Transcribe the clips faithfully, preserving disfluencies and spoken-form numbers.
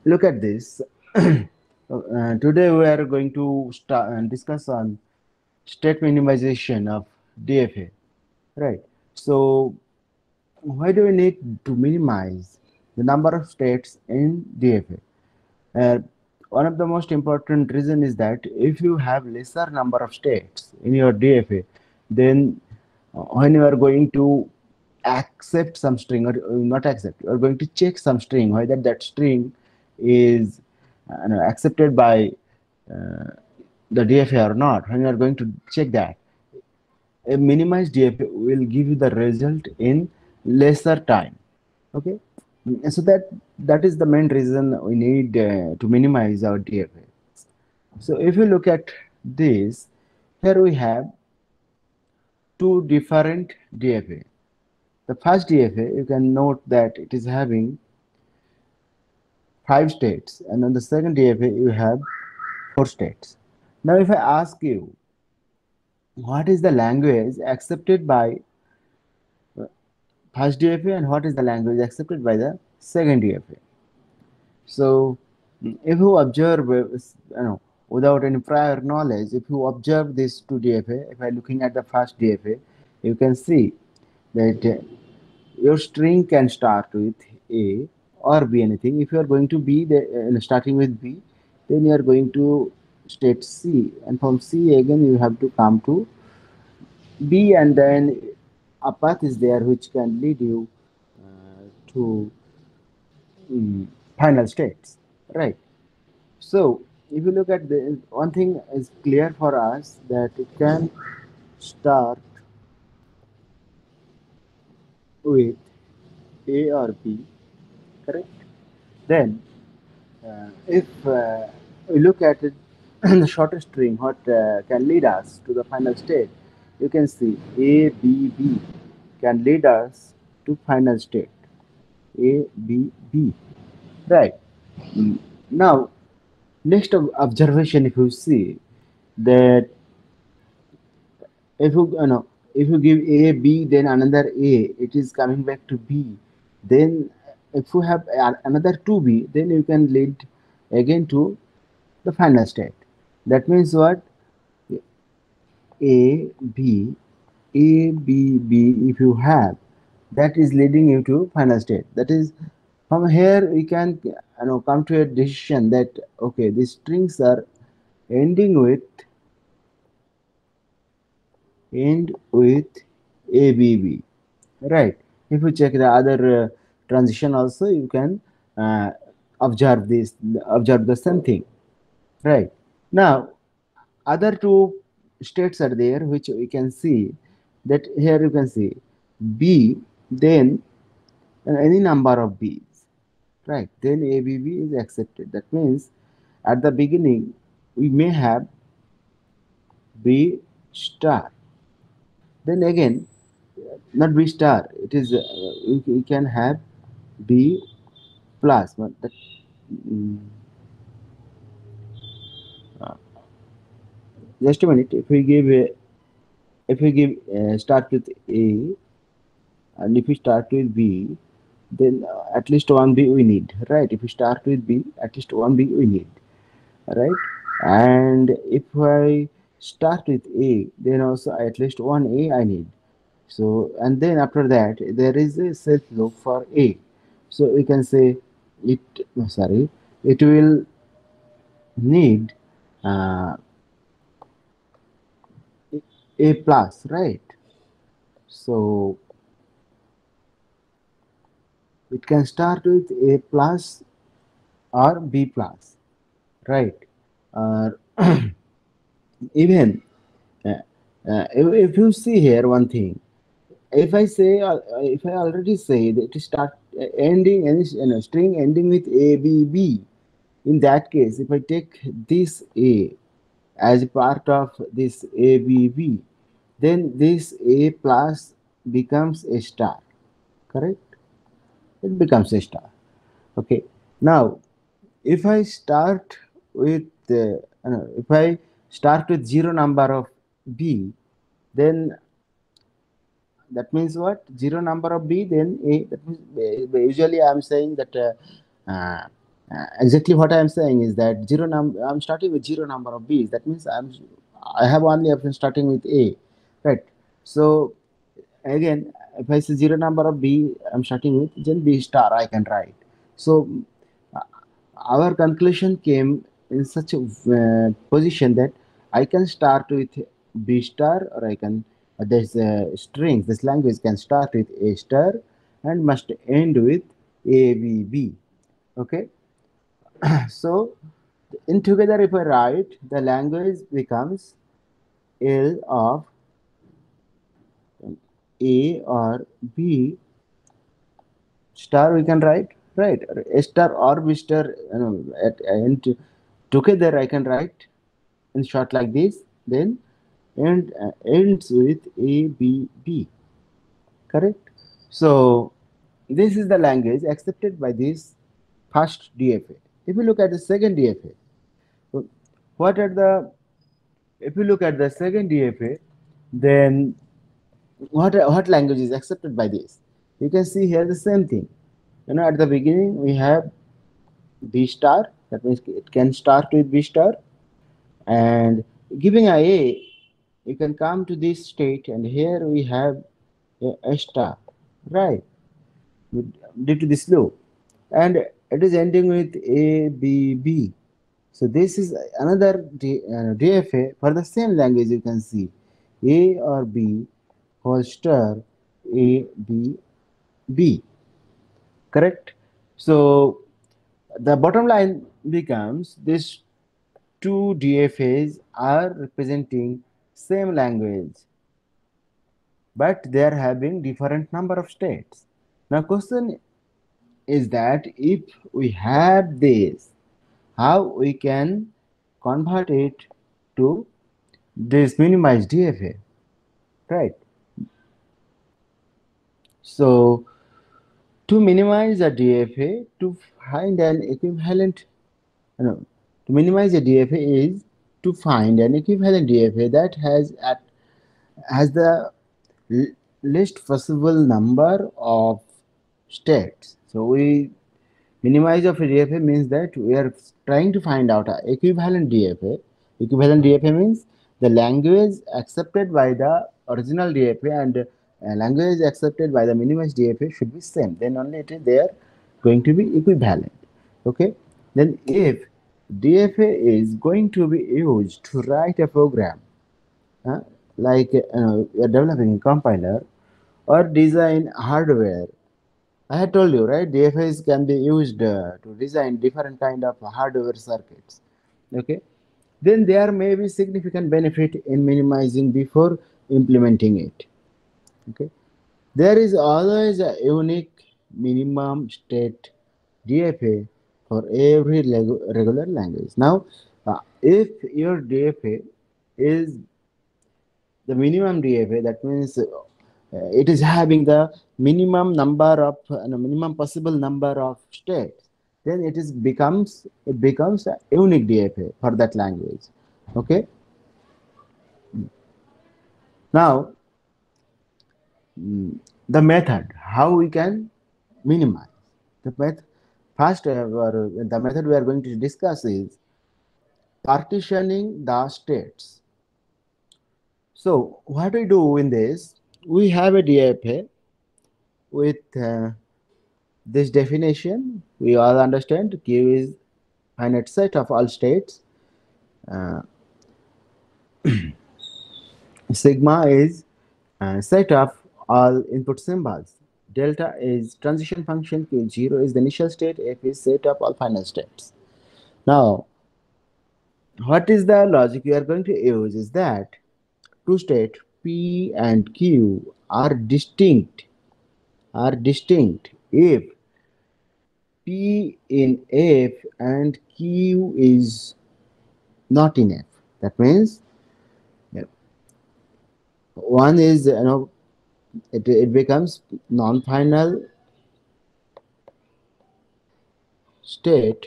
Look at this. Uh, today we are going to start and discuss on state minimization of D F A. Right. So why do we need to minimize the number of states in D F A? Uh, one of the most important reason is that if you have lesser number of states in your D F A, then uh, when you are going to accept some string or uh, not accept, you are going to check some string whether that string is uh, no, accepted by uh, the D F A or not. When you are going to check that, a minimized D F A will give you the result in lesser time. Okay, so that that is the main reason we need uh, to minimize our D F A. So if you look at this, here we have two different D F A. The first D F A, you can note that it is having five states, and on the second D F A, you have four states. Now, if I ask you, what is the language accepted by uh, first D F A and what is the language accepted by the second D F A? So, mm, if you observe, uh, s- you know, without any prior knowledge, if you observe this two D F A, if I looking at the first D F A, you can see that uh, your string can start with A or B anything. If you are going to B, the, uh, starting with B, then you are going to state C, and from C again you have to come to B, and then a path is there which can lead you uh, to mm, final states, right? So if you look at the one thing is clear for us that it can start with A or B, correct? Then uh, if uh, we look at it, the shortest string, what uh, can lead us to the final state, you can see A, B, B can lead us to final state. A, B, B, right? Mm. Now, next ob- observation, if you see that if you, you know if you give A B then another A, it is coming back to B. Then if you have a- another two B, then you can lead again to the final state. That means what? A B A B B, if you have, that is leading you to final state. That is, from here we can, you know come to a decision that okay, these strings are ending with end with A B B, right? If you check the other uh, transition also, you can uh, observe this observe the same thing, right? Now other two states are there which we can see that here you can see B, then uh, any number of B's, right? Then A B B is accepted. That means at the beginning we may have B star, then again not B star, it is uh, we, we can have B plus, but that, mm, uh, just a minute. If we give a, if we give uh, start with A, and if we start with B, then uh, at least one B we need, right? If we start with B, at least one B we need, right? And if I start with A, then also at least one A I need. So and then after that there is a self loop for A. So we can say it. no, Sorry, it will need uh, A plus, right? So it can start with A plus or B plus, right? Or even uh, uh, if, if you see here one thing, if I say uh, if I already say that it start uh, ending any you know, string ending with A B B, in that case, if I take this A as part of this A B B, then this A plus becomes a star, correct? It becomes a star. Okay. Now, if I start with uh, uh, if I start with zero number of B, then that means what? Zero number of B, then A. That means uh, usually I'm saying that uh, uh, Uh, exactly what I am saying is that zero number. I'm starting with zero number of b's. That means I'm I have only option starting with a, right? So again, if I say zero number of b, I'm starting with then b star. I can write. So uh, our conclusion came in such a uh, position that I can start with b star, or I can uh, this uh, strings. This language can start with a star and must end with a b b. Okay, so in together, if I write, the language becomes L of A or B star. We can write, right? A star or B star. You know, at, and together I can write in short like this. Then and uh, ends with A B B. Correct. So this is the language accepted by this first D F A. If you look at the second D F A, what are the if you look at the second D F A, then what what language is accepted by this? You can see here the same thing. You know, at the beginning we have B star. That means it can start with B star, and giving a A, you can come to this state, and here we have a, a star, right? With- Due to this loop, and it is ending with A B B. So this is another D, uh, D F A for the same language. You can see A or B whole star A B B. Correct. So the bottom line becomes these two D F As are representing same language, but they are having different number of states. Now question is that if we have this, how we can convert it to this minimized D F A, right? So to minimize a D F A, to find an equivalent, no, to minimize a D F A is to find an equivalent D F A that has at has the least possible number of states. So we minimize of a D F A means that we are trying to find out a equivalent D F A. Equivalent D F A means the language accepted by the original D F A and uh, language accepted by the minimized D F A should be same. Then only it is they are going to be equivalent. Okay. Then if D F A is going to be used to write a program, uh, like uh, you are developing a compiler or design hardware. I had told you, right? D F Is can be used uh, to design different kind of hardware circuits. Okay, then there may be significant benefit in minimizing before implementing it. Okay, there is always a unique minimum state D F A for every regular language. Now, uh, if your D F A is the minimum D F A, that means uh, it is having the minimum number of uh, no, minimum possible number of states, then it is becomes it becomes a unique D F A for that language. Okay, now mm, the method how we can minimize the method. First, uh, the method we are going to discuss is partitioning the states. So what we do in this, we have a D F A with uh, this definition. We all understand Q is finite set of all states. Uh, Sigma is a set of all input symbols. Delta is transition function. Q zero is the initial state. F is set of all final states. Now, what is the logic we are going to use is that two states P and Q are distinct are distinct if P in F and Q is not in F. That means one is, you know, it, it becomes non-final state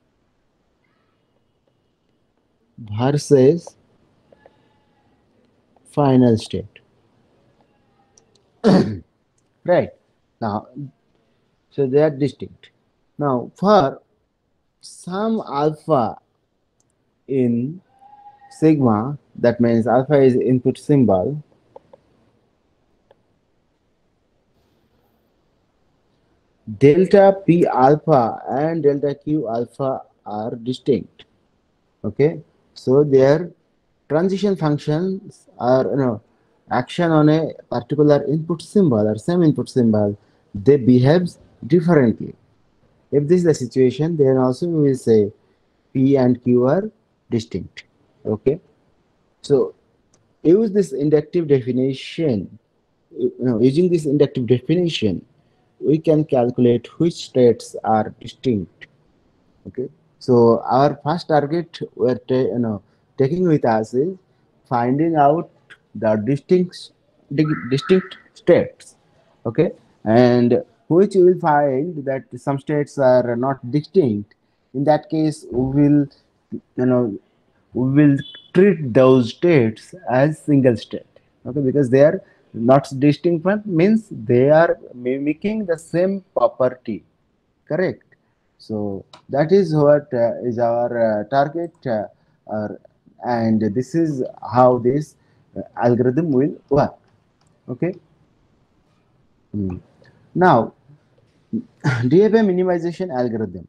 versus final state, right? Now, so they are distinct. Now, for some alpha in sigma, that means alpha is input symbol, delta p alpha and delta q alpha are distinct. Okay, so their transition functions are, you know, action on a particular input symbol or same input symbol, they behave differently. If this is the situation, then also we will say p and q are distinct. Okay, so use this inductive definition. You know, using this inductive definition, we can calculate which states are distinct. Okay, so our first target we're ta- you know taking with us is finding out the distinct di- distinct states. Okay, and which you will find that some states are not distinct. In that case, we will, you know we will treat those states as single state. Okay, because they are not distinct, but means they are mimicking the same property. Correct. So that is what uh, is our uh, target, uh, or, and this is how this uh, algorithm will work. Okay. Hmm. Now, D F A minimization algorithm.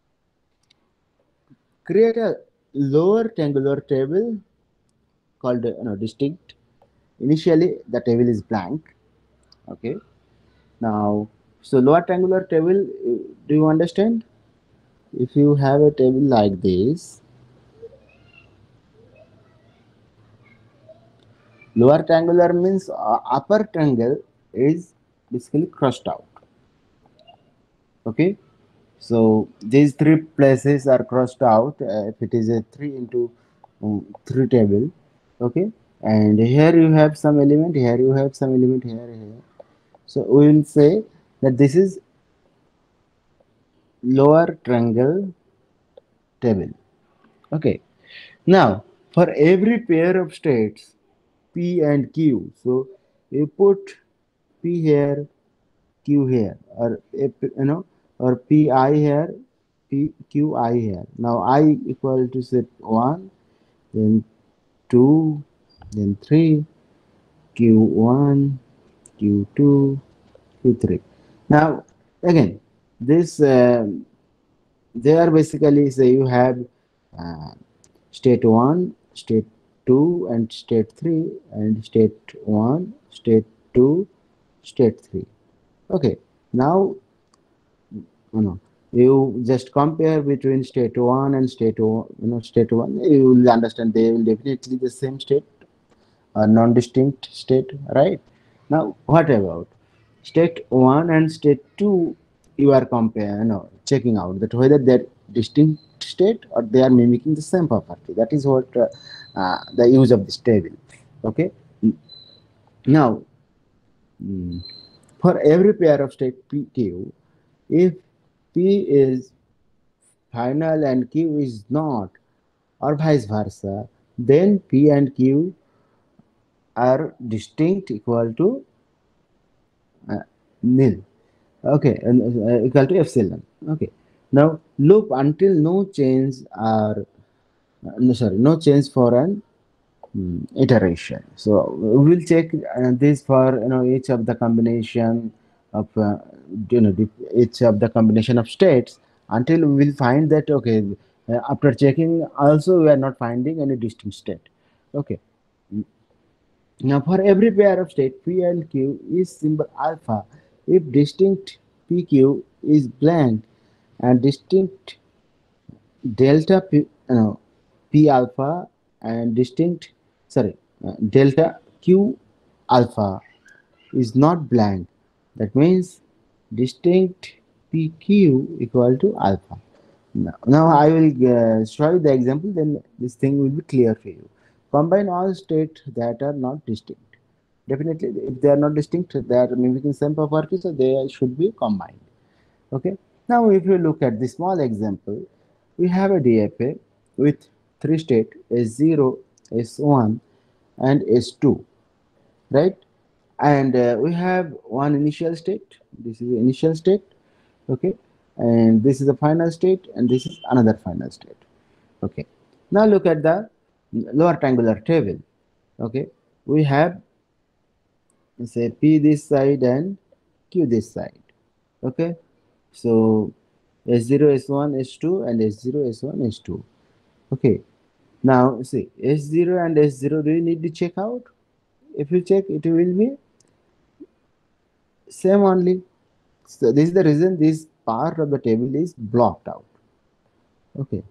Create a lower triangular table called, you know, distinct. Initially, the table is blank. Okay. Now, so lower triangular table. uh, Do you understand? If you have a table like this, lower triangular means uh, upper triangle is basically crossed out. Okay, so these three places are crossed out uh, if it is a three into um, three table. Okay, and here you have some element, here you have some element, here, here. So we will say that this is lower triangle table. Okay, now for every pair of states P and Q, so you put P here, Q here, or you know, or P I here, P Q I here. Now I equal to say one, then two, then three, Q one, Q two, Q three. Now again, this uh, they are basically say you have uh, state one, state two, and state three, and state one, state two, state three. Okay, now, you know, you just compare between state one and state one, you know, state one, you will understand they will definitely the same state, a non-distinct state, right? Now, what about state one and state two? You are comparing, you know, checking out that whether they're distinct state or they are mimicking the same property. That is what uh, uh, the use of this table. Okay. Now, mm, for every pair of state P Q, if P is final and Q is not, or vice versa, then P and Q are distinct equal to uh, nil. Okay, and uh, equal to epsilon. Okay. Now loop until no change are uh, no, sorry, no change for an mm, iteration. So we will check uh, this for, you know, each of the combination of uh, you know the- each of the combination of states until we will find that, okay, uh, after checking also we are not finding any distinct state. Okay. Now for every pair of state P and Q is symbol alpha if distinct P Q is blank and distinct delta P, uh, P alpha and distinct, sorry, uh, delta Q alpha is not blank. That means distinct P Q equal to alpha. Now, now I will uh, show you the example, then this thing will be clear for you. Combine all states that are not distinct. Definitely, if they are not distinct, they are mimicking same property, so they should be combined. Okay. Now, if you look at the small example, we have a D F A with three state S zero, S one, and S two, right? And uh, we have one initial state. This is the initial state. Okay. and this is the final state, and this is another final state. Okay, now look at the lower triangular table. Okay, we have, say, P this side and Q this side. Okay, so S zero, S one, S two, and S zero, S one, S two. Okay, now see, S zero and S zero, do you need to check out? If you check, it will be same only. So this is the reason this part of the table is blocked out. Okay,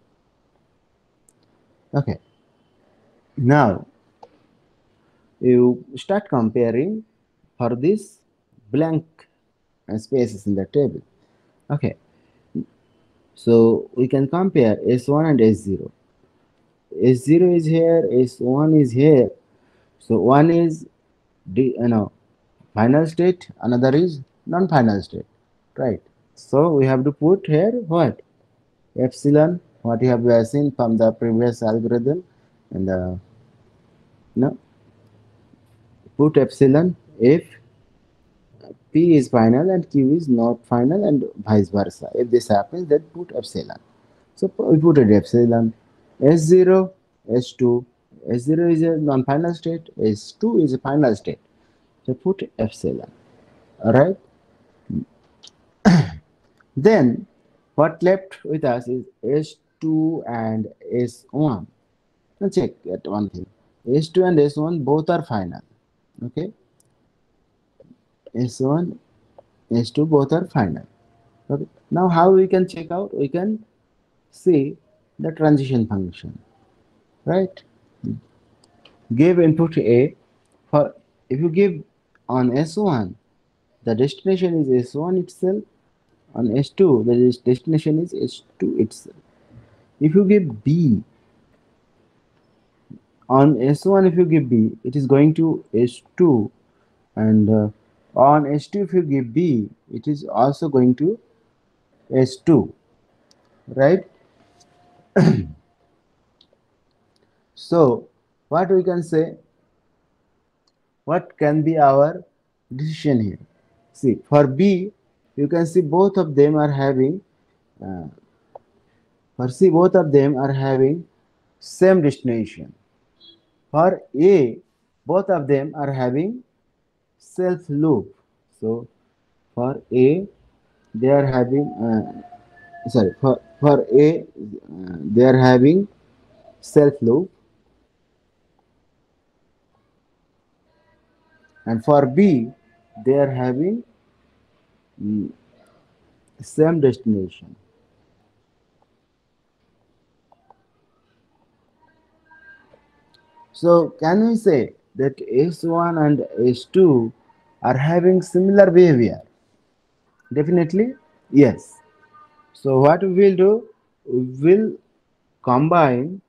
okay. Now you start comparing for this blank spaces in the table. Okay, so we can compare S one and S zero. S zero is here, S one is here. So one is the, you know, final state, another is non-final state, right? So we have to put here what? Epsilon, what you have uh, seen from the previous algorithm, and uh, no, put epsilon if P is final and Q is not final, and vice versa. If this happens, then put epsilon. So we put it epsilon. S zero, S two. S zero is a non-final state, S two is a final state. So put epsilon. Alright. Then what left with us is S two and S one. Now check at one thing. S two and S one both are final. Okay. S one, S two both are final. Okay. Now how we can check out? We can see the transition function. Right? Give input A for, if you give on S one, the destination is S one itself. On S two, the destination is S two itself. If you give B on S one, if you give B, it is going to S two, and uh, on S two, if you give B, it is also going to S two, right? So what we can say, what can be our decision here? See, for B, you can see both of them are having uh, for C, both of them are having same destination. For A, both of them are having self loop. So for A, they are having uh, sorry for for A, uh, they are having self loop, and for B, they are having mm, same destination. So can we say that S one and S two are having similar behavior? Definitely yes. So what we will do, we will combine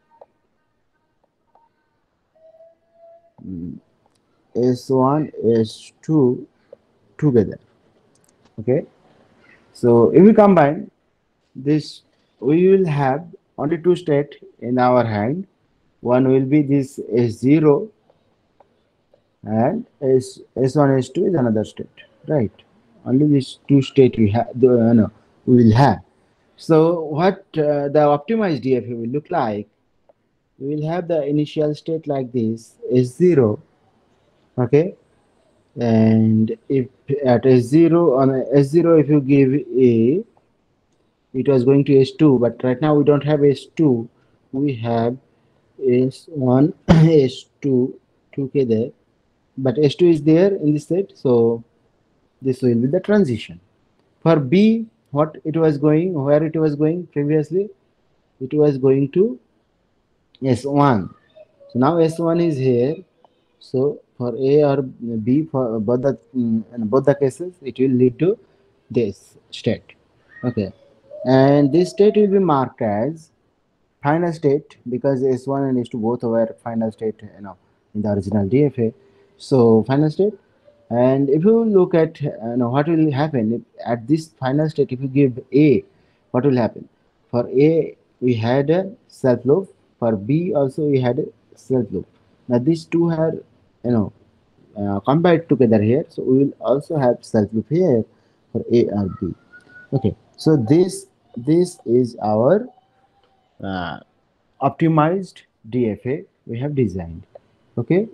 mm, S one, S two together. Okay. So if we combine this, we will have only two states in our hand. One will be this S zero, and S, S1, S two is another state, right? Only these two state we have, the, uh, no, we will have. So what uh, the optimized D F A will look like, we will have the initial state like this, S zero, okay? And if at S zero, on S zero, if you give A, it was going to S two, but right now we don't have S two, we have S one, S two together, but S two is there in this set, so this will be the transition. For B, what it was going, where it was going previously, it was going to S one. So now S one is here. So for A or B, for both the mm, in both the cases, it will lead to this state. Okay, and this state will be marked as final state because S one and S two both were final state, you know, in the original D F A. So final state. And if you look at, you know, what will happen if, at this final state, if you give A, what will happen? For A, we had a self loop. For B, also we had a self loop. Now these two are, you know, uh, combined together here. So we will also have self loop here for A or B. Okay, so this this is our uh, optimized D F A we have designed. Okay.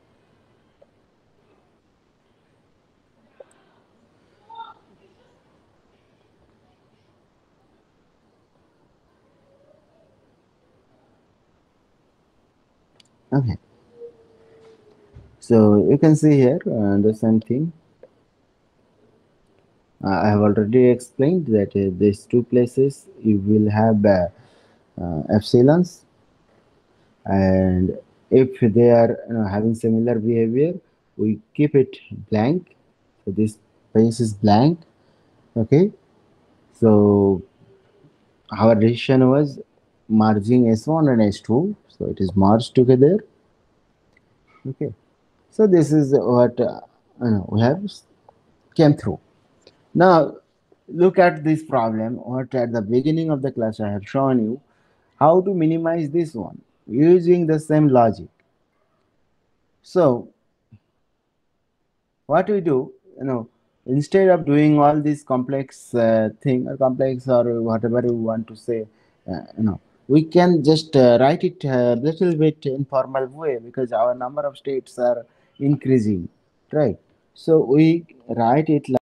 Okay, so you can see here uh, the same thing. uh, I have already explained that uh, these two places you will have uh, uh, epsilons, and if they are, you know, having similar behavior, we keep it blank. So this space is blank. Okay, so our decision was merging S one and S two, so it is merged together. Okay, so this is what uh, you know, we have came through. Now look at this problem. What at the beginning of the class I have shown you how to minimize this one using the same logic. So what we do, you know, instead of doing all this complex uh, thing or complex or whatever you want to say, uh, you know, we can just uh, write it a little bit informal way because our number of states are increasing, right? So we write it like